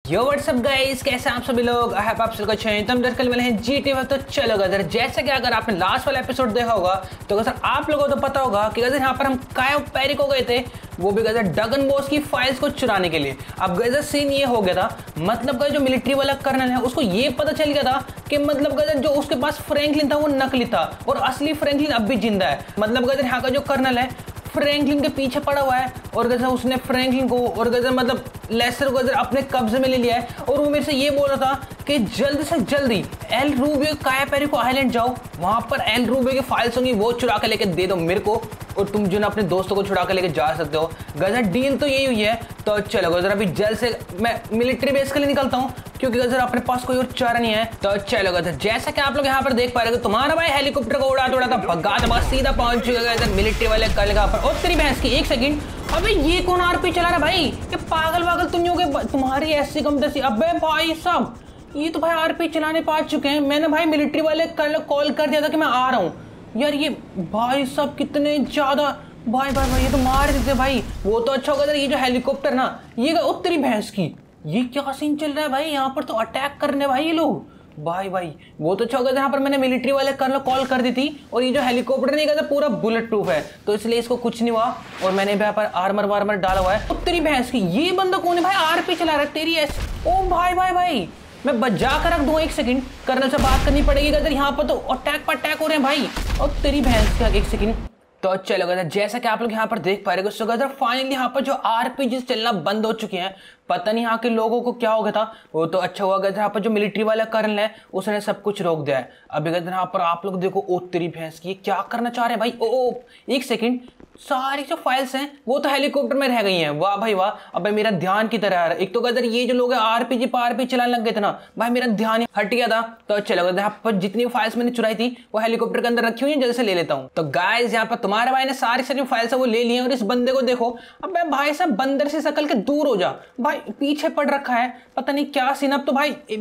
यो WhatsApp guys, कैसे आप सभी लोग। आई होप आप सभी अच्छे हैं। तो हम कल मिले हैं GTA। तो चलो गजर, जैसे कि अगर आपने लास्ट वाला एपिसोड देखा होगा तो गजर आप लोगों को तो पता होगा कि गजर यहाँ पर हम कायो पेरिक हो गए थे, वो भी गजर ड्रैगन बॉस की फाइल्स को चुराने के लिए। अब गजर सीन ये हो गया था, मतलब गजर जो मिलिट्री वाला कर्नल है उसको ये पता चल गया था कि मतलब गजर जो उसके पास फ्रैंकलिन था वो नकली था और असली फ्रैंकलिन अब भी जिंदा है। मतलब गजर यहाँ का जो कर्नल है फ्रैंकलिन के पीछे पड़ा हुआ है और गजर उसने फ्रैंकलिन को और गजर मतलब लेसर गजर अपने कब्जे में ले लिया है। और वो मेरे से ये बोल रहा था कि जल्दी से जल्दी El Rubio Cayo Perico island जाओ, वहां पर एल रूबियो की फाइल्स होंगी, वो चुरा के लेके दे दो मेरे को और तुम जो ना अपने दोस्तों को छुड़ा के लेके जा सकते हो। गजर डील तो यही हुई है। तो चलो गजर अभी जल्द से मैं मिलिट्री बेस के लिए निकलता हूँ क्योंकि गजर अपने पास कोई और चारा नहीं है। तो चलो गजर, जैसा कि आप लोग यहाँ पर देख पा रहे हो तुम्हारा भाई हेलीकॉप्टर को उड़ा था भगा दबा सीधा पहुंच चुका है मिलिट्री वाले कल का पर। और तेरी भैंस की एक सेकंड, अबे ये कौन आरपी चला रहा भाई? ये पागल तुम तुम्हारी ऐसी कम दसी। अबे भाई साहब, ये तो भाई आरपी चलाने पा चुके हैं। मैंने भाई मिलिट्री वाले कल कॉल कर दिया था कि मैं आ रहा हूँ। यार ये भाई साहब कितने ज्यादा भाई ये तो मार देते भाई। वो तो अच्छा होगा ये जो हेलीकॉप्टर ना, ये उत्तरी भैंस की, ये क्या सीन चल रहा है भाई? यहाँ पर तो अटैक करने भाई ये लोग। भाई वो तो अच्छा होगा यहाँ पर मैंने मिलिट्री वाले कर्नल कॉल कर दी थी और ये जो हेलीकॉप्टर नहीं कहता पूरा बुलेट प्रूफ है तो इसलिए इसको कुछ नहीं हुआ। और मैंने यहाँ पर आर्मर वार्मर डाला हुआ है। उत्तरी भैंस की ये बंदा कौन है भाई? आरपी चला रहा है तेरी ऐसी। ओ भाई मैं बजा कर रख दूं, एक सेकंड कर्नल से बात करनी पड़ेगी। अगर यहाँ पर तो अटैक हो रहे हैं भाई। और तेरी भैंस का एक सेकंड। तो चलो गजर, जैसा कि आप लोग यहाँ पर देख पा रहे हो गजर फाइनली यहाँ पर जो आरपीजी चलना बंद हो चुके हैं। पता नहीं यहाँ के लोगों को क्या हो गया था। वो तो अच्छा हुआ गजर यहाँ पर जो मिलिट्री वाला कर्नल है उसने सब कुछ रोक दिया है। अभी गजर यहाँ पर आप लोग देखो, ओ तेरी भैंस की क्या करना चाह रहे हैं भाई? ओ एक सेकंड, सारी जो फाइल्स हैं वो तो हेलीकॉप्टर में रह गई हैं। वाह भाई वाह। अब मेरा ध्यान की तरह आ रहा है। एक तो गजर ये जो लोग आरपीजी पर आरपी चलाने लग गए थे ना भाई, मेरा ध्यान हट गया था। तो चलो गजर यहाँ पर जितनी फाइल्स मैंने चुराई थी वो हेलीकॉप्टर के अंदर रखी हुई है, जल्दी से ले लेता हूँ। तो गाइस यहाँ पर तुम्हारे भाई ने सारी जो फाइल्स है वो ले ली है। और इस बंदे को देखो, अब भाई साहब बंदर से सकल के दूर हो जा भाई, पीछे पड़ रखा है पता नहीं क्या सीन। अब तो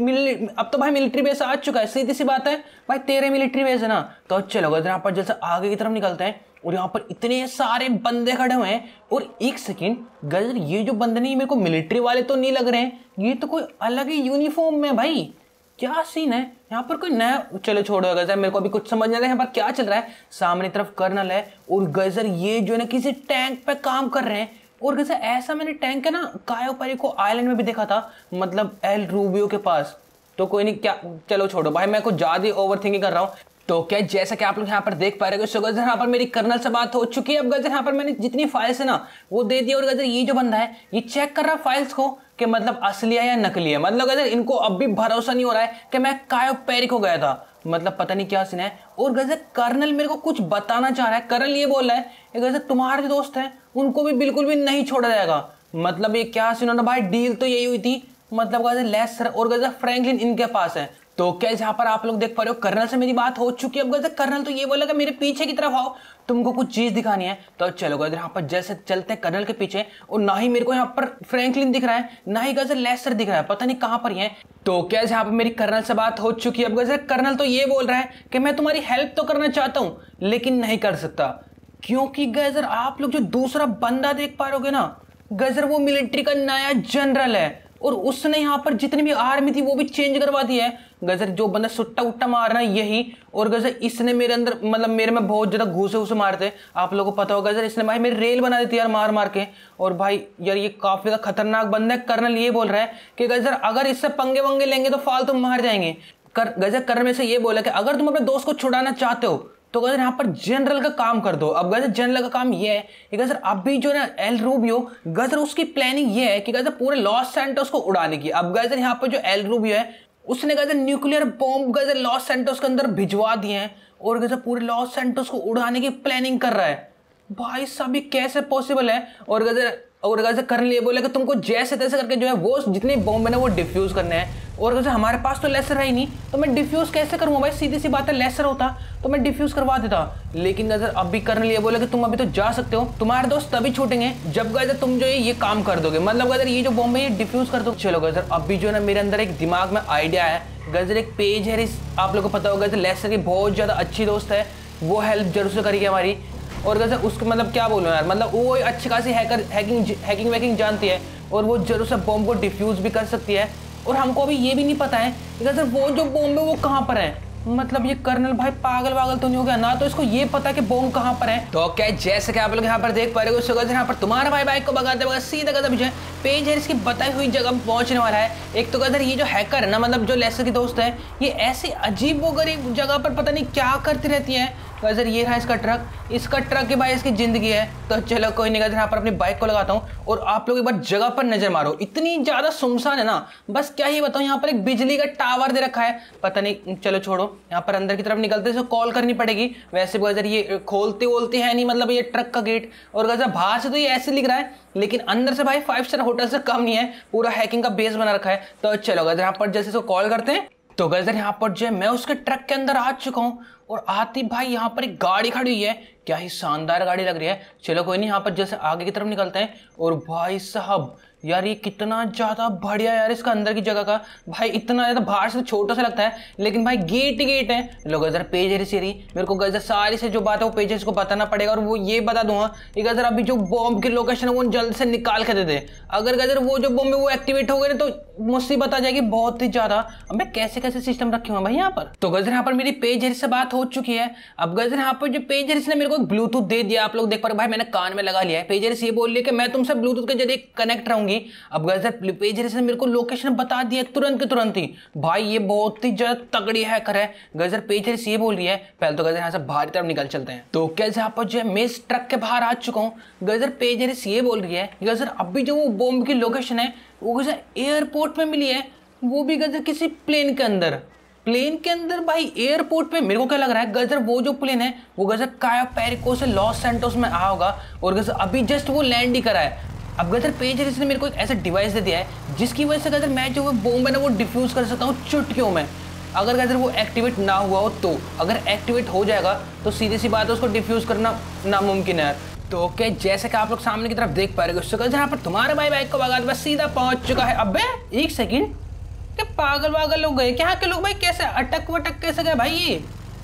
भाई मिलिट्री बेस आ चुका है, सीधी सी बात है भाई, तेरे मिलिट्री बेस है ना। तो चलो गजर यहाँ पर जैसे आगे की तरफ निकलते हैं और यहाँ पर इतने सारे बंदे खड़े हुए हैं। और एक सेकंड गजर, ये जो बंदे नहीं मेरे को मिलिट्री वाले तो नहीं लग रहे हैं, ये तो कोई अलग ही यूनिफॉर्म में भाई। क्या सीन है यहाँ पर? कोई नया, चलो छोड़ो गजर, मेरे को अभी कुछ समझ नहीं आ रहा है यहाँ पर क्या चल रहा है। सामने तरफ कर्नल है और गजर ये जो है ना किसी टैंक पे काम कर रहे हैं। और गजर ऐसा मैंने टैंक है ना कायो पेरिको आइलैंड में भी देखा था, मतलब एल रूबियो के पास। तो कोई नहीं, क्या चलो छोड़ो भाई, मैं कुछ ज्यादा ओवर थिंकिंग कर रहा हूँ। तो क्या जैसा कि आप लोग यहाँ पर देख पा रहे हो गजर यहाँ पर मेरी कर्नल से बात हो चुकी है। अब गजर यहाँ पर मैंने जितनी फाइल्स है ना वो दे दी। और गजर ये जो बंदा है ये चेक कर रहा है फाइल्स को कि मतलब असली है या नकली है। मतलब गजर इनको अब भी भरोसा नहीं हो रहा है कि मैं कायो पेरिक हो गया था, मतलब पता नहीं क्या सीन है। और गजर कर्नल मेरे को कुछ बताना चाह रहा है। कर्नल ये बोल रहा है कि गजर तुम्हारे जो दोस्त हैं उनको भी बिल्कुल भी नहीं छोड़ा जाएगा। मतलब ये क्या सीन होना भाई? डील तो यही हुई थी, मतलब गजर लेसर और गजर फ्रैंकलिन इनके पास है। तो क्या यहाँ पर आप लोग देख पा रहे हो कर्नल से मेरी बात हो चुकी है। अब गजर कर्नल तो ये बोला कि मेरे पीछे की तरफ आओ, तुमको कुछ चीज दिखानी है। तो चलो गजर यहाँ पर जैसे चलते हैं कर्नल के पीछे। और ना ही मेरे को यहाँ पर फ्रैंकलिन दिख रहा है, ना ही गजर लेसर दिख रहा है, पता नहीं कहाँ पर है। तो क्या यहाँ पर मेरी कर्नल से बात हो चुकी है। अब गजर कर्नल तो ये बोल रहा है कि मैं तुम्हारी हेल्प तो करना चाहता हूँ लेकिन नहीं कर सकता, क्योंकि गजर आप लोग जो दूसरा बंदा देख पा रहे ना गजर, वो मिलिट्री का नया जनरल है और उसने यहाँ पर जितनी भी आर्मी थी वो भी चेंज करवा दी है। गजर जो बंदा सुट्टा उट्टा मार रहा है यही, और गजर इसने मेरे अंदर मतलब मेरे में बहुत ज्यादा घूसे मारते। आप लोगों को पता होगा गजर इसने भाई मेरी रेल बना देती यार मार के। और भाई यार ये काफी ज्यादा खतरनाक बंदा है। कर्नल ये बोल रहा है कि गजर अगर इससे पंगे वंगे लेंगे तो फालतू मार जाएंगे। गजर कर्नल में से ये बोला कि अगर तुम अपने दोस्त को छुड़ाना चाहते हो तो गजर यहाँ पर जनरल का काम कर दो। अब गजर जनरल का काम ये है कि गजर अभी जो ना एल रूबियो गजर उसकी प्लानिंग ये है कि गजर पूरे लॉस सैंटोस को उड़ाने की। अब गजर यहाँ पर जो एल रूबियो है उसने गजर न्यूक्लियर बॉम्ब गजर लॉस सैंटोस के अंदर भिजवा दिए हैं और गजर पूरे लॉस सैंटोस को उड़ाने की प्लानिंग कर रहा है। भाई साहब ये कैसे पॉसिबल है? और गजर कर्नल ये बोले कि तुमको जैसे तैसे करके जो है वो जितने बॉम्ब है ना वो डिफ्यूज करने हैं। और गजर हमारे पास तो लेसर है ही नहीं तो मैं डिफ्यूज कैसे करूंगा भाई? सीधी सी बात है, लेसर होता तो मैं डिफ्यूज करवा देता। लेकिन गजर अभी कर्नल ये बोले कि तुम अभी तो जा सकते हो, तुम्हारे दोस्त तभी छूटेंगे जब गजर तुम जो है ये काम कर दोगे, मतलब गजर ये जो बॉम्ब है ये डिफ्यूज कर दो। चलो गजर अभी जो है ना मेरे अंदर एक दिमाग में आइडिया है। गजर एक पेज है, आप लोग को पता होगा लेसर की बहुत ज्यादा अच्छी दोस्त है, वो हेल्प जरूर से करेगी हमारी। और गजर उसको मतलब क्या बोलूं यार, मतलब वो अच्छी खासी हैकिंग वैकिंग जानती है और वो जरूर से बॉम्ब को डिफ्यूज भी कर सकती है। और हमको अभी ये भी नहीं पता है कि गजर वो जो बॉम्ब है वो कहाँ पर है। मतलब ये कर्नल भाई पागल तो नहीं हो गया ना, तो इसको ये पता कि बॉम्ब कहाँ पर है। तो क्या जैसे कि आप लोग यहाँ पर देख पा रहे हो, गजर यहाँ पर तुम्हारा भाई बाइक को भगाते हुए सीधा गजर जो है पेज हेरिस की बताई हुई जगह पहुंचने वाला है। एक तो गजर ये जो हैकर है ना, मतलब जो लेसर की दोस्त है, ये ऐसी अजीब वो गरीब जगह पर पता नहीं क्या करती रहती है। गजर ये रहा इसका ट्रक के भाई इसकी जिंदगी है। तो चलो कोई नहीं, गजर यहाँ पर अपनी बाइक को लगाता हूँ और आप लोग एक बार जगह पर नजर मारो, इतनी ज्यादा सुनसान है ना, बस क्या ही बताऊँ। यहाँ पर एक बिजली का टावर दे रखा है, पता नहीं, चलो छोड़ो। यहाँ पर अंदर की तरफ निकलते से कॉल करनी पड़ेगी। वैसे गजर ये खोलते है नहीं, मतलब ये ट्रक का गेट। और गजर बाहर से तो ये ऐसे लिख रहा है, लेकिन अंदर से भाई 5 स्टार होटल से कम नहीं है, पूरा हैकिंग का बेस बना रखा है। तो चलो गजर यहाँ पर जैसे इसको कॉल करते हैं। तो गजर यहाँ पर जो है मैं उसके ट्रक के अंदर आ चुका हूँ और आती भाई यहाँ पर एक गाड़ी खड़ी हुई है, क्या ही शानदार गाड़ी लग रही है। चलो कोई नहीं, यहाँ पर जैसे आगे की तरफ निकलते हैं। और भाई साहब यार ये कितना ज्यादा बढ़िया यार, इसका अंदर की जगह का भाई इतना ज्यादा, बाहर से छोटा सा लगता है लेकिन भाई गेट ही गेट है। लो गजर पेज हेरिस मेरे को गजर सारी से जो बात है वो पेज हेरिस को बताना पड़ेगा। और वो ये बता दूंगा कि गजर अभी जो बॉम्ब की लोकेशन है वो जल्द से निकाल के दे दे। अगर गजर वो जो बॉम्ब है वो एक्टिवेट हो गए तो मुसीबत आ जाएगी बहुत ही ज्यादा। अब मैं कैसे सिस्टम रखे हुए भाई यहाँ पर। तो गजर यहाँ पर मेरी पेज हेरिस से बात हो चुकी है। अब गजर यहाँ पर जो पेज हेरिस ने मेरे को ब्लूटूथ दे दिया, आप लोग देख पा रहे भाई, मैंने कान में लगा लिया है। पेज हेरिस ये बोल रही है कि मैं तुमसे ब्लूटूथ के जरिए कनेक्ट रहूंगी। अब गजर पेज हेरिस ने मेरे को लोकेशन बता दिया तुरंत के तुरंत ही। भाई ये बहुत ही ज्यादा तगड़ी हैकर है। गजर पेज हेरिस ये बोल रही है, पहले तो गजर यहाँ से बाहर की तरफ निकल चलते हैं। तो कैसे यहाँ पर जो है मैं इस ट्रक के बाहर आ चुका हूँ। गजर पेज हेरिस ये बोल रही है गजर अभी जो वो बॉम्ब की लोकेशन है वो गजर एयरपोर्ट में मिली है, वो भी गजर किसी प्लेन के अंदर भाई एयरपोर्ट पे। मेरे को क्या लग रहा है गजर वो जो प्लेन है वो गजर कायो पेरिको से लॉस सैंटोस में आया होगा और गजर अभी जस्ट वो लैंड ही करा है। अब गजर पेज हेरिस ने मेरे को एक ऐसा डिवाइस दे दिया है जिसकी वजह से गजर मैं जो वो बॉम्ब है ना वो डिफ्यूज कर सकता हूँ चुटकियों में। अगर गजर वो एक्टिवेट ना हुआ हो तो, अगर एक्टिवेट हो जाएगा तो सीधी सी बात है उसको डिफ्यूज करना नामुमकिन है। तो ओके जैसे कि आप लोग सामने की तरफ देख पा रहे हो, गजर यहाँ पर तुम्हारे भाई बाइक को भगा बस सीधा पहुंच चुका है। अबे एक सेकंड, क्या पागल लोग गए क्या के लोग भाई, कैसे अटक वटक कैसे गए भाई ये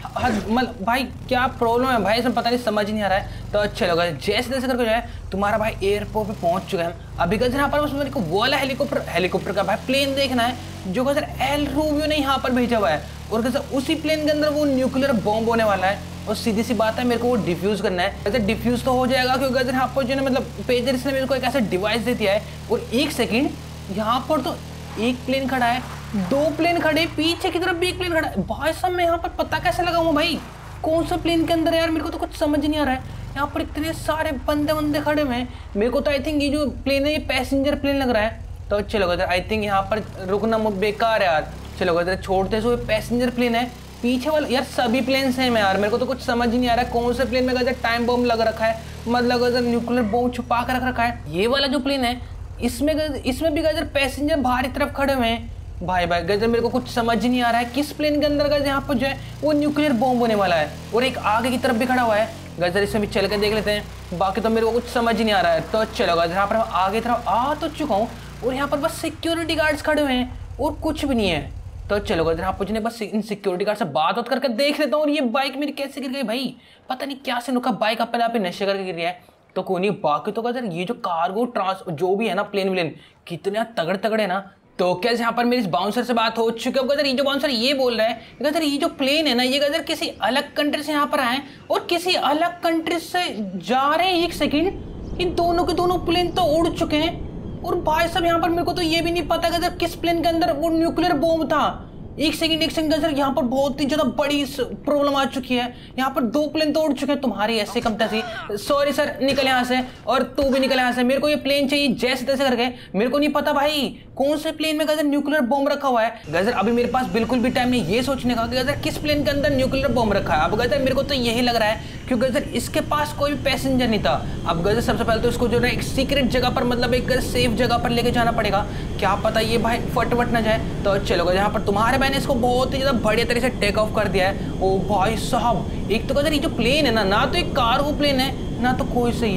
भाई क्या प्रॉब्लम है भाई, इसमें पता नहीं, समझ नहीं आ रहा है। तो अच्छे लोग जैसे तैसे करके जाए तुम्हारा भाई एयरपोर्ट पे पहुंच चुका है। अभी गजर यहाँ पर बस मेरे को वो वाला हेलीकॉप्टर का भाई प्लेन देखना है जो गजर एल रूबियो ने यहाँ पर भेजा हुआ है। और गजर उसी प्लेन के अंदर वो न्यूक्लियर बॉम्ब होने वाला है और सीधी सी बात है मेरे को वो डिफ्यूज करना है। गजर डिफ्यूज तो हो जाएगा क्योंकि गजर यहाँ पर जो है मतलब पेज हेरिस ने मेरे को एक ऐसा डिवाइस दे दिया है। और एक सेकेंड, यहाँ पर तो एक प्लेन खड़ा है, 2 प्लेन खड़े, पीछे की तरफ भी एक प्लेन खड़ा है। भाई साहब मैं यहाँ पर पता कैसे लगाऊंगा भाई कौन सा प्लेन के अंदर है यार, मेरे को तो कुछ समझ नहीं आ रहा है। यहाँ पर इतने सारे बंदे खड़े हुए हैं, मेरे को तो आई थिंक ये जो प्लेन है ये पैसेंजर प्लेन लग रहा है। तो चलो गजर आई थिंक यहाँ पर रुकना बेकार है यार। चलो गजर छोड़ते हुए पैसेंजर प्लेन है, पीछे वाला यार सभी प्लेन सेम है यार, मेरे को तो कुछ समझ ही नहीं आ रहा है कौन से प्लेन में गजर टाइम बॉम्ब लग रखा है, मतलब गजर न्यूक्लियर बॉम्ब छुपा कर रख रखा है। ये वाला जो प्लेन है इसमें भी गजर पैसेंजर बाहर की तरफ खड़े हुए हैं। भाई गजर मेरे को कुछ समझ ही नहीं आ रहा है किस प्लेन के अंदर गजर यहाँ पर जो है वो न्यूक्लियर बॉम्ब होने वाला है। और एक आगे की तरफ भी खड़ा हुआ है गजर, इसमें भी चल के देख लेते हैं, बाकी तो मेरे को कुछ समझ ही नहीं आ रहा है। तो चलो गजर यहाँ पर मैं आगे तरफ आ तो चुका हूँ और यहाँ पर बस सिक्योरिटी गार्ड्स खड़े हुए हैं और कुछ भी नहीं है। तो चलो गजर यहाँ पर बस इन सिक्योरिटी गार्ड से बात करके देख लेता हूँ। और ये बाइक मेरी कैसे गिर गई भाई, पता नहीं क्या से नुका बाइक अपने आप ही नशे करके गिर गया है। तो कोई नहीं, बाकी तो गजर ये जो कार्गो जो भी है ना प्लेन कितने तगड़े है ना। तो कैसे यहाँ पर मेरी इस बाउंसर से बात हो चुकी है। गजर ये जो बाउंसर ये बोल रहा है गजर ये जो प्लेन है ना ये गजर किसी अलग कंट्री से यहाँ पर आए और किसी अलग कंट्री से जा रहे हैं। एक सेकंड, इन दोनों के दोनों प्लेन तो उड़ चुके हैं और भाई साहब यहाँ पर मेरे को तो ये भी नहीं पता गजर किस प्लेन के अंदर वो न्यूक्लियर बॉम्ब था। एक सेकंड गजर यहाँ पर बहुत ही ज्यादा बड़ी प्रॉब्लम आ चुकी है, यहाँ पर 2 प्लेन तो उड़ चुके हैं। तुम्हारी ऐसे कम तैसी, सॉरी सर, निकल यहाँ से, और तू भी निकल यहाँ से। मेरे को ये प्लेन चाहिए जैसे तैसे करके, मेरे को नहीं पता भाई कौन से प्लेन में गजर न्यूक्लियर बॉम्ब रखा हुआ है। गजर अभी मेरे पास बिल्कुल भी टाइम नहीं ये सोचने का कि गजर किस प्लेन के अंदर न्यूक्लियर बॉम्ब रखा है। अब गजर मेरे को तो यही लग रहा है क्योंकि गजर इसके पास कोई भी पैसेंजर नहीं था। अब गजर सबसे पहले तो इसको जो है एक सीक्रेट जगह पर, मतलब एक सेफ जगह पर लेके जाना पड़ेगा, क्या पता ये भाई फटवट ना जाए। तो चलो यहाँ पर तुम्हारे भाई ने इसको बहुत ही ज्यादा बढ़िया तरीके से टेक ऑफ कर दिया है। ओ भाई साहब, एक तो गजर ये जो प्लेन है ना तो एक कार्गो प्लेन है ना तो कोई सही है,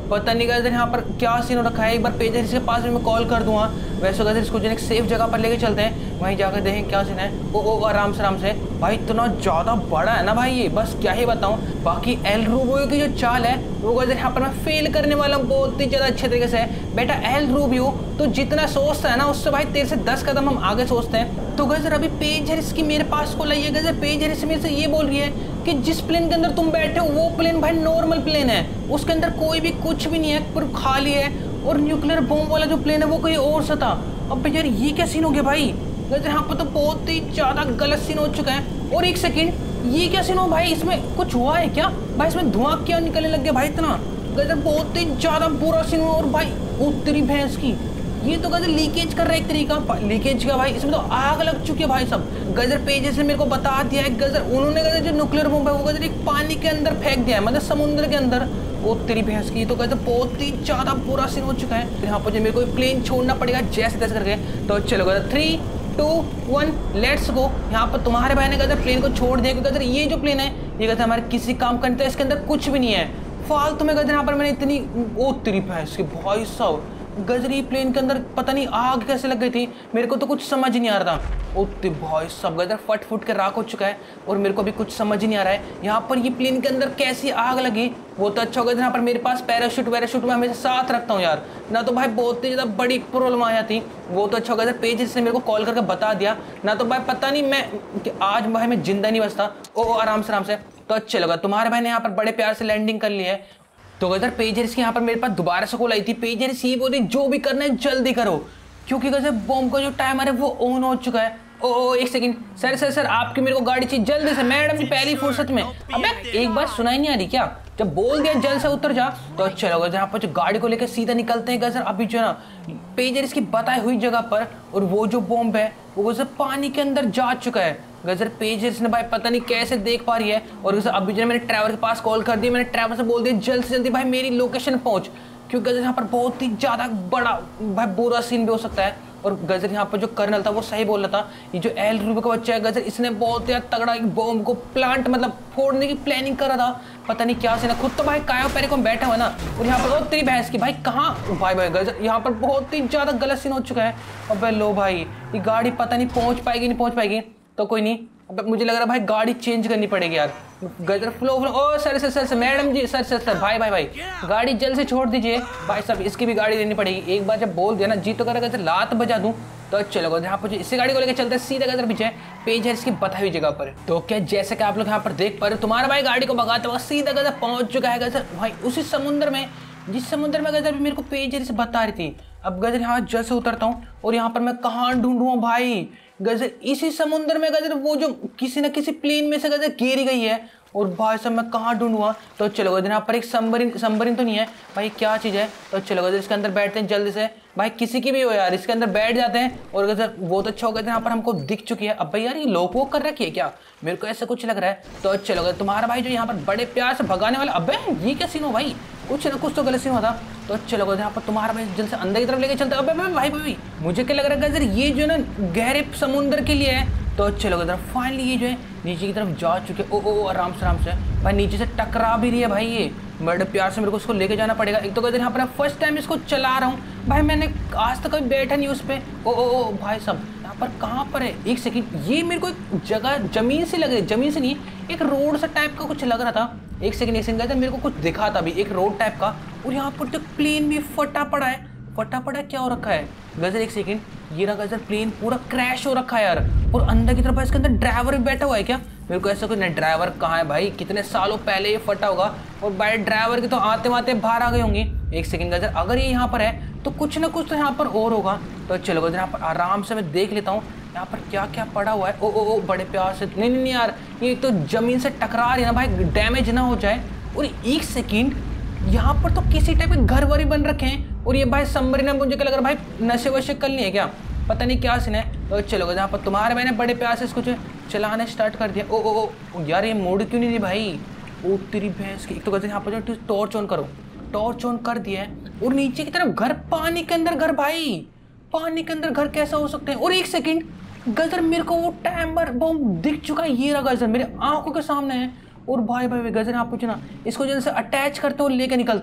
पता नहीं गजर यहाँ पर क्या सीन हो रखा है। एक बार पेजर इसके पास में मैं कॉल कर दूंगा। वैसे गजर इसको जो एक सेफ जगह पर लेके चलते हैं, वहीं जाकर देखें क्या सीन है। ओ आराम से भाई, इतना ज़्यादा बड़ा है ना भाई ये, बस क्या ही बताऊँ। बाकी एल रूबियो की जो चाल है वो गजर यहाँ पर मैं फेल करने वाला हूँ बहुत ही ज़्यादा अच्छे तरीके से। बेटा एल रूबियो तो जितना सोचता है ना उससे भाई तेरे से 10 कदम हम आगे सोचते हैं। तो गजर अभी पेज हरिस की मेरे पास को लाई है। गजर पेज हरिस मेरे से ये बोल रही है कि जिस प्लेन के अंदर तुम बैठे हो वो प्लेन भाई नॉर्मल प्लेन है, उसके अंदर कोई भी कुछ भी नहीं है, पूरा खाली है। और न्यूक्लियर बॉम्ब वाला जो प्लेन है वो कहीं और सा था। अब यार ये क्या सीन हो गया भाई। गजर यहाँ पर तो बहुत ही ज़्यादा गलत सीन हो चुका है। और एक सेकेंड, ये क्या सीन हो भाई, इसमें कुछ हुआ है क्या भाई? इसमें धुआं क्या निकलने लग गया भाई इतना। गजर बहुत ही ज़्यादा बुरा सीन हुआ। और भाई तेरी भैंस की, ये तो गजर लीकेज कर रहा है एक तरीका। लीकेज का भाई, इसमें तो आग लग चुकी है भाई सब। गजर पेजेस ने मेरे को बता दिया है गजर, उन्होंने गजर जो न्यूक्लियर बम है वो गजर एक पानी के अंदर फेंक दिया है, मतलब समुद्र के अंदर। वो तेरी भैंस की, तो गजर बहुत ही ज़्यादा बुरा सीन हो चुका है। यहाँ पर जो मेरे को प्लेन छोड़ना पड़ेगा जैसे तैसे करके। तो चलो गजर 3, 2, 1 लेट्स गो। यहाँ पर तुम्हारे भाई ने गजर प्लेन को छोड़ दिया क्योंकि गजर ये जो प्लेन है ये गजर हमारे किसी काम करते हैं, इसके अंदर कुछ भी नहीं है फालतू में। गजर यहाँ पर मैंने इतनी ओ तेरी भैंस की भाई साहब, गजरी प्लेन के अंदर पता नहीं आग कैसे लग गई थी, मेरे को तो कुछ समझ नहीं आ रहा था। ओ भाई सब गजर फट फुट के राख हो चुका है और मेरे को भी कुछ समझ नहीं आ रहा है यहाँ पर ये प्लेन के अंदर कैसी आग लगी। वो तो अच्छा होगा यहाँ पर मेरे पास पैराशूट में हमेशा साथ रखता हूँ यार, ना तो भाई बहुत ही ज़्यादा बड़ी प्रॉब्लम आ जाती। वो तो अच्छा होगा पेज से मेरे को कॉल करके बता दिया, ना तो भाई पता नहीं मैं आज भाई मैं जिंदा नहीं बचता। ओ आराम से। तो अच्छा लगा तुम्हारे भाई ने यहाँ पर बड़े प्यार से लैंडिंग कर ली है। तो गजर पेजर्स की यहाँ पर मेरे पास दोबारा से कॉल आई थी। पेजर्स ये बोली जो भी करना है जल्दी करो क्योंकि गजर बॉम्ब का जो टाइमर है वो ऑन हो चुका है। ओ एक सेकंड, सर आपकी मेरे को गाड़ी चाहिए जल्दी से, मैडम जी पहली फुर्सत में। अबे एक बात सुनाई नहीं आ रही क्या? जब बोल दिया जल्द से उतर जा। तो चलो गजर यहाँ पर जो गाड़ी को लेकर सीधा निकलते हैं गजर अभी जो है ना पेजर्स की बताई हुई जगह पर। और वो जो बॉम्ब है वो गजर पानी के अंदर जा चुका है। गजर पेजर्स ने भाई पता नहीं कैसे देख पा रही है। और गजर अभी जो मैंने ड्राइवर के पास कॉल कर दी, मैंने ड्राइवर से बोल दिया जल्द से जल्दी भाई मेरी लोकेशन पहुंच, क्योंकि गजर यहाँ पर बहुत ही ज़्यादा बड़ा भाई बुरा सीन भी हो सकता है। और गजर यहाँ पर जो कर्नल था वो सही बोल रहा था, ये जो एल रूबियो का बच्चा है गजर इसने बहुत ज़्यादा तगड़ा एक बॉम्ब को प्लांट मतलब फोड़ने की प्लानिंग कर रहा था। पता नहीं क्या सीन है, खुद तो भाई काया पैरे को बैठा हुआ ना। और यहाँ पर तेरी भैंस की भाई कहाँ भाई गजर यहाँ पर बहुत ही ज़्यादा गलत सीन हो चुका है। अब लो भाई ये गाड़ी पता नहीं पहुँच पाएगी। तो कोई नहीं, अब मुझे लग रहा है भाई गाड़ी चेंज करनी पड़ेगी यार। गजर फ्लो ओ सर मैडम जी सर भाई गाड़ी जल्द से छोड़ दीजिए भाई साहब, इसकी भी गाड़ी लेनी पड़ेगी। एक बार जब बोल दिया ना जी तो कर गजर लात बजा दूं। तो चलो यहाँ पर इसी गाड़ी को लेकर चलते हैं सीधा गजर पीछे पेज है इसकी बताई हुई जगह पर। तो क्या जैसे कि आप लोग यहाँ पर देख पा रहे हो तुम्हारा भाई गाड़ी को भगाते हुआ सीधा गजर पहुंच चुका है गजर भाई उसी समुद्र में जिस समुद्र में गजर मेरे को पेज से बता रही थी। अब गजर यहाँ जल्द से उतरता हूँ और यहाँ पर मैं कहाँ ढूंढूँ भाई गजर इसी समुद्र में गजर वो जो किसी न किसी प्लेन में से गजर गिर गई है। और भाई साहब मैं कहाँ ढूंढूंगा। तो चलो गजर यहाँ पर एक सबमरीन तो नहीं है भाई, क्या चीज़ है। तो चलो गजर इसके अंदर बैठते हैं जल्दी से भाई, किसी की भी हो यार इसके अंदर बैठ जाते हैं। और गजर बहुत अच्छा हो गया यहाँ पर हमको दिख चुकी है। अब भाई यार ये लोक वोक कर रखी है क्या, मेरे को ऐसा कुछ लग रहा है। तो चलो गजर तुम्हारा भाई जो यहाँ पर बड़े प्यार से भगाने वाला, अबे ये क्या सीन हो भाई, कुछ ना कुछ तो गलत सीन होता। तो चलो गजर यहाँ पर तुम्हारा भाई जल्द से अंदर की तरफ लेके चलते। अबे भाई मुझे क्या लग रहा है गजर ये जो है ना गहरे समुद्र के लिए है। तो चलो गजर फाइनली ये जो है नीचे की तरफ जा चुके। ओ आराम से भाई नीचे से टकरा भी रही है भाई, ये बड़े प्यार से मेरे को उसको लेके जाना पड़ेगा। एक तो गजर यहाँ पर फर्स्ट टाइम इसको चला रहा हूँ भाई, मैंने आज तक कभी बैठा नहीं उस पर। ओ भाई साहब यहाँ पर कहाँ पर है, एक सेकंड ये मेरे को एक जगह जमीन से लग रही, जमीन से नहीं एक रोड सा टाइप का कुछ लग रहा था। एक सेकंड गजर मेरे को कुछ दिखा था अभी एक रोड टाइप का। और यहाँ पर तो प्लेन भी फटा पड़ा है क्या हो रखा है गजर, एक सेकंड ये रहा गजर प्लेन पूरा क्रैश हो रखा है यार। और अंदर की तरफ इसके अंदर ड्राइवर भी बैठा हुआ है क्या, मेरे को ऐसा कुछ नहीं। ड्राइवर कहाँ है भाई, कितने सालों पहले ये फटा होगा और भाई ड्राइवर की तो आते बाहर आ गई होंगी। एक सेकंड गजर अगर ये यहाँ पर है तो कुछ ना कुछ तो यहाँ पर और होगा। तो चलो गजर यहाँ पर आराम से मैं देख लेता हूँ यहाँ पर क्या क्या पड़ा हुआ है। ओ बड़े प्यार से नहीं यार ये तो जमीन से टकरा रही है ना भाई, डैमेज ना हो जाए। और एक सेकंड यहाँ पर तो किसी टाइप के घर वर बन रखे हैं। और ये भाई सबमरीन है, मुझे क्या लग रहा है भाई नशे वशे कर लिए क्या, पता नहीं क्या सीन है। तो चलो यहाँ पर तुम्हारे भाई ने बड़े प्यार से इसको चलाने स्टार्ट कर दिया। ओ यार ये मोड़ क्यों नहीं दी भाई, ओ तेरी भैंस की। एक तो गजर यहाँ पर जो टॉर्च ऑन करो, टॉर्च ऑन कर दिया है। और नीचे की तरफ घर, पानी के अंदर घर भाई, पानी के अंदर घर कैसा हो सकते हैं। और एक सेकंड गजर मेरे को वो टाइमर बॉम्ब दिख चुका है, ये रहा गजर मेरे आंखों के सामने है। और भाई गजर आप पूछना इसको जल्दी से अटैच करते हैं और लेके निकलते हैं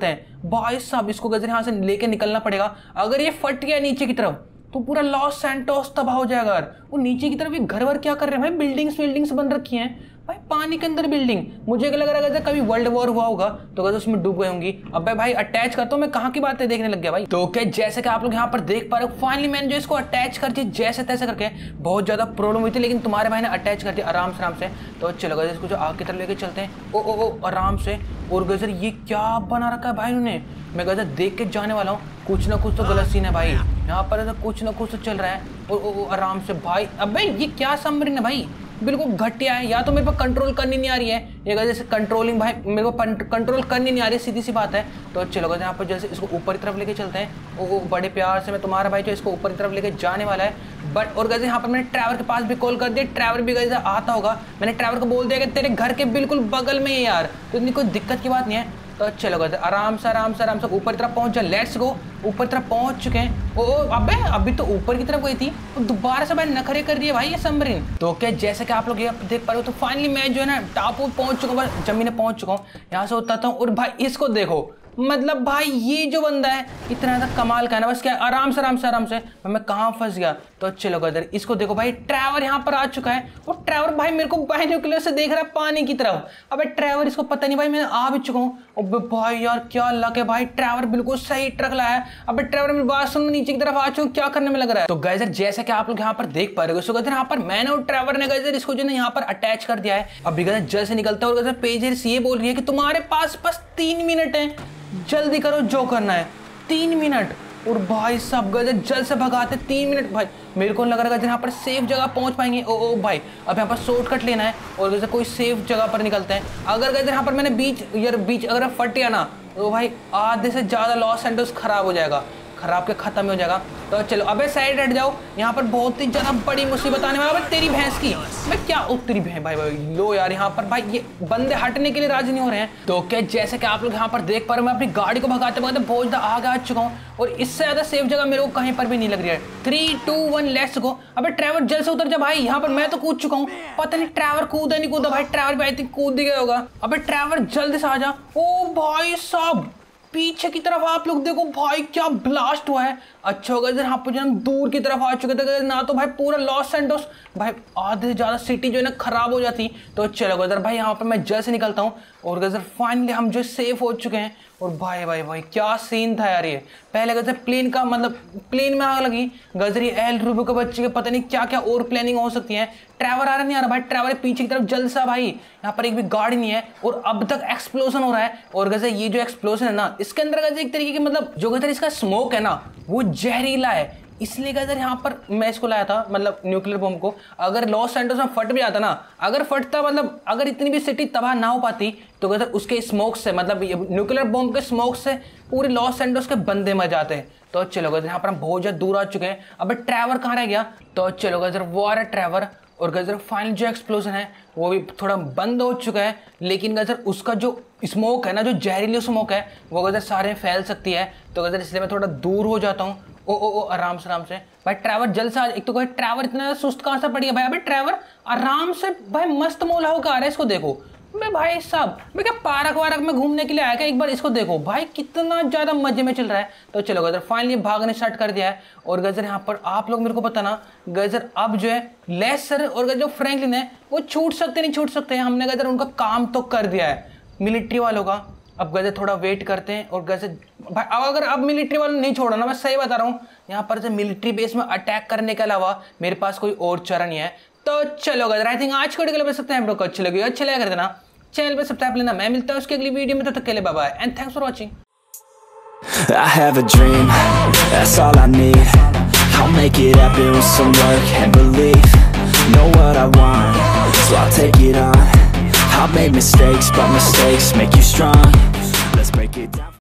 भाई साहब इसको गजर यहाँ से लेके निकलना पड़ेगा। अगर ये फट गया नीचे की तरफ तो पूरा लॉस सैंटोस तबाह हो जाएगा। वो नीचे की तरफ ये घर वर क्या कर रहे हैं भाई, बिल्डिंग्स बन रखी हैं भाई, पानी के अंदर बिल्डिंग। मुझे क्या लग रहा है अगर कभी वर्ल्ड वॉर हुआ होगा तो अगर उसमें डूब गई होंगी। अब भाई अटैच करता हूँ, मैं कहाँ की बातें देखने लग गया भाई। तो क्या जैसे कि आप लोग यहाँ पर देख पा रहे हो, फाइनली मैंने जो इसको अटैच कर दिया जैसे तैसे करके। बहुत ज्यादा प्रॉब्लम हुई थी लेकिन तुम्हारे भाई ने अटैच कर दिया आराम से। तो चलो गजर इसको जो आग की तरफ लेके चलते हैं। ओ आराम से। और गजर ये क्या बना रखा है भाई उन्होंने, मैं गजर देख के जाने वाला हूँ। कुछ ना कुछ तो गलत सीन है भाई, यहाँ पर तो कुछ ना कुछ तो चल रहा है। और आराम से भाई, अब भाई ये क्या सबमरीन है भाई, बिल्कुल घटिया है। या तो मेरे को कंट्रोल करनी नहीं आ रही है, ये जैसे कंट्रोलिंग भाई मेरे को कंट्रोल करनी नहीं आ रही, सीधी सी बात है। तो चलो यहाँ पर जैसे इसको ऊपर की तरफ लेके चलते हैं। वो बड़े प्यार से मैं तुम्हारा भाई जो इसको ऊपर की तरफ लेके जाने वाला है। बट और गैसे यहाँ पर मैंने ट्रैवर के पास भी कॉल कर दिया, ट्रैवर भी गैसे आता होगा। मैंने ट्रैवर को बोल दिया कि तेरे घर के बिल्कुल बगल में ही यार, तो इतनी कोई दिक्कत की बात नहीं है। तो चलो गए आराम से ऊपर की तरफ पहुंच जाए। लेट्स गो, ऊपर की तरफ पहुंच चुके हैं। ओ अबे अभी तो ऊपर की तरफ गई थी तो दोबारा से भाई नखरे कर रही है भाई ये सबमरीन। तो क्या जैसे कि आप लोग ये देख पा रहे हो, तो फाइनली मैं जो है ना टापू पहुंच चुका हूँ, जमीन पहुंच चुका हूँ। यहाँ से उतरता हूँ और भाई इसको देखो, मतलब भाई ये जो बंदा है इतना ज़्यादा कमाल का है ना, बस क्या आराम से मैं कहाँ फंस गया। तो चलो गदर इसको देखो भाई, ट्रैवर यहाँ पर आ चुका है। और ट्रैवर भाई मेरे को बाइनोकुलर से देख रहा है पानी की तरफ। अबे ट्रैवर इसको पता नहीं भाई मैं आ भी चुका हूँ। अबे भाई यार क्या लक है भाई, ट्रैवर बिल्कुल सही ट्रक लाया है। अबे ट्रैवर मेरी बात सुन, नीचे की तरफ आ चुका हूँ, क्या करने में लग रहा है। तो गैजर जैसे कि आप लोग यहाँ पर देख पा रहे हो, गैजर यहाँ पर मैंने और ट्रैवर ने गैजर इसको जो है यहाँ पर अटैच कर दिया है। अभी गैजर जल्द से निकलता है। और गैजर पेज ये बोल रही है कि तुम्हारे पास बस 3 मिनट है, जल्दी करो जो करना है। 3 मिनट। और भाई सब गजर जल्द से भगाते 3 मिनट। भाई मेरे को लग रहा है यहाँ पर सेफ जगह पहुंच पाएंगे। ओ भाई अब यहाँ पर शॉर्टकट लेना है और गजर कोई सेफ जगह पर निकलते हैं। अगर गजर यहाँ पर मैंने बीच अगर फट गया ना तो भाई आधे से ज़्यादा लॉस एंजल्स खराब हो जाएगा, खराब के खत्म हो जाएगा। तो चलो अबे साइड हट जाओ, यहाँ पर बहुत ही ज्यादा बड़ी मुसीबत आने वाला है तेरी भैंस की। मैं क्या तेरी भैंस भाई लो यार, यहाँ पर भाई ये बंदे हटने के लिए राजी नहीं हो रहे हैं। तो क्या जैसे कि आप लोग यहाँ पर देख पा रहे हो, मैं अपनी गाड़ी को भगाते बहुत ज्यादा आगे आ चुका हूँ और इससे ज्यादा सेफ जगह मेरे को कहीं पर भी नहीं लग रही है। 3, 2, 1 लेट्स गो। अबे ट्रैवर जल्द से उतर जा भाई, यहाँ पर मैं तो कूद चुका हूँ, पता नहीं ट्रैवर कूदा नहीं कूदा। भाई ट्रैवर भी आई थिंक कूद गया होगा। अबे ट्रैवर जल्दी से आ जा। ओ भाई साहब पीछे की तरफ आप लोग देखो भाई क्या ब्लास्ट हुआ है। अच्छा होगा इधर यहाँ पर जो हम दूर की तरफ आ चुके थे ना, तो भाई पूरा लॉस एंजल्स भाई आधे से ज्यादा सिटी जो है ना खराब हो जाती। तो चलो गजर भाई यहाँ पर मैं जल्द से निकलता हूँ और गजर फाइनली हम जो सेफ हो चुके हैं। और भाई क्या सीन था यार ये। पहले गजर प्लेन का मतलब प्लेन में आग लगी, गजर ये एल रूबो के बच्चे के पता नहीं क्या क्या और प्लानिंग हो सकती है। ट्रैवर आ रहा नहीं आ रहा भाई, ट्रैवर पीछे की तरफ जल्द सा भाई, यहाँ पर एक भी गाड़ी नहीं है और अब तक एक्सप्लोजन हो रहा है। और गजर ये जो एक्सप्लोजन है ना, इसके अंदर गजर एक तरीके की मतलब जो गजर इसका स्मोक है ना वो जहरीला है, इसलिए गजर यहाँ पर मैं इसको लाया था मतलब न्यूक्लियर बम को। अगर लॉस एंजल्स में फट भी आता ना, अगर फटता मतलब अगर इतनी भी सिटी तबाह ना हो पाती तो गजर उसके स्मोक से मतलब न्यूक्लियर बम के स्मोक से पूरे लॉस एंजल्स के बंदे मर जाते हैं। तो चलो गजर यहाँ पर हम बहुत ज्यादा दूर आ चुके हैं। अब ट्रैवर कहाँ रह गया। तो चलो गजर वो आ रहा है ट्रैवर। और गजर फाइनल जो एक्सप्लोजन है वो भी थोड़ा बंद हो चुका है, लेकिन गजर उसका जो स्मोक है ना, जो जहरीली स्मोक है वो गजर सारे फैल सकती है। तो गजर इसलिए मैं थोड़ा दूर हो जाता हूँ। ओ आराम से भाई ट्रैवर जल्द से एक तो भाई ट्रैवर इतना सुस्त कहाँ से पड़ी है भाई। अबे ट्रैवर आराम से भाई मस्त मोला होकर आ रहा है, इसको देखो। मैं भाई साहब मैं क्या पार्क वारक में घूमने के लिए आया क्या, एक बार इसको देखो भाई कितना ज्यादा मजे में चल रहा है। तो चलो गजर फाइनली भागने स्टार्ट कर दिया है। और गजर यहाँ पर आप लोग मेरे को बताना गजर अब जो है लेसर और गजर जो फ्रैंकलिन है वो छूट सकते नहीं छूट सकते हैं। हमने गजर उनका काम तो कर दिया है मिलिट्री वालों का। अब गजर थोड़ा वेट करते हैं। और गजर भाई अगर अब मिलिट्री वालों नहीं छोड़ा ना, मैं सही बता रहा हूँ, यहाँ पर से मिलिट्री बेस में अटैक करने के अलावा मेरे पास कोई और चारा नहीं है। तो चलो गजर आई थिंक आज को वीडियो सकते हैं, आपको अच्छी लगी अच्छा लगा कर देना, चैनल पे सब्सक्राइब लेना। मैं मिलता हूँ उसकी अगली वीडियो में, तब तक के लिए bye bye and thanks for watching. I have a dream, that's all I need. I'll make it happen with some work and belief. Know what I want, so I'll take it on. I've made mistakes, but mistakes make you strong. Let's break it down.